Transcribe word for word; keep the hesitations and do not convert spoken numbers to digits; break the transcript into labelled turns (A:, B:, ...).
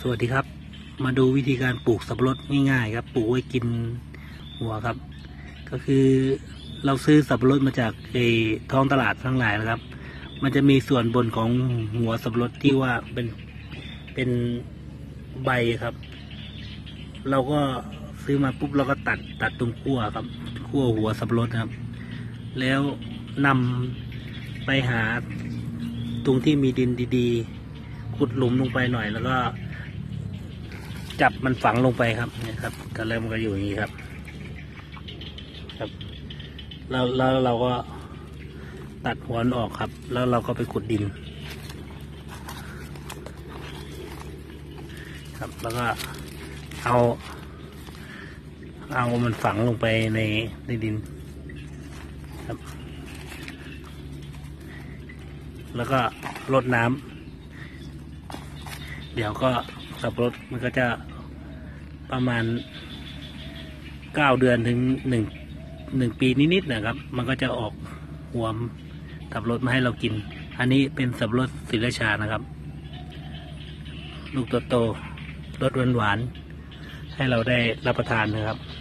A: สวัสดีครับมาดูวิธีการปลูกสับปะรดง่ายๆครับปลูกไว้กินหัวครับก็คือเราซื้อสับปะรดมาจากไอ้ท้องตลาดทั้งหลายนะครับมันจะมีส่วนบนของหัวสับปะรดที่ว่าเป็นเป็นใบครับเราก็ซื้อมาปุ๊บเราก็ตัดตัดตรงขั้วครับขั้วหัวสับปะรดครับแล้วนำไปหาตรงที่มีดินดีๆขุดหลุมลงไปหน่อยแล้วก็จับมันฝังลงไปครับเนี่ยครับก็เริ่มก็อยู่อย่างนี้ครับครับแล้วแล้วเราก็ตัดหัวออกครับแล้วเราก็ไปขุดดินครับแล้วก็เอาเอามันฝังลงไปในในดินครับแล้วก็รดน้ำเดี๋ยวก็สับปะรดมันก็จะประมาณเก้าเดือนถึงหนึ่งหนึ่งปีนิดๆนะครับมันก็จะออกหัวสับปะรดมาให้เรากินอันนี้เป็นสับปะรดศรีราชานะครับลูกโตๆรสหวานๆให้เราได้รับประทานนะครับ